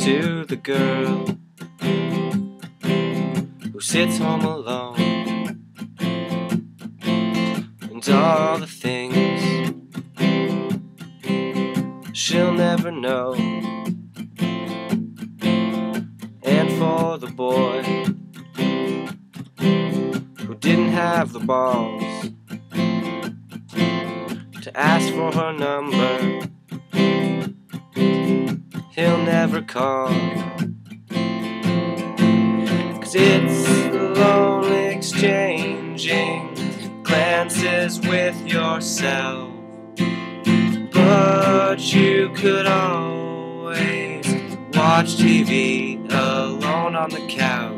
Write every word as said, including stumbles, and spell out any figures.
to the girl who sits home alone, and all the things she'll never know. And for the boy who didn't have the balls to ask for her number, he'll never call, 'cause it's lonely exchanging glances with yourself. But you could always watch T V alone on the couch.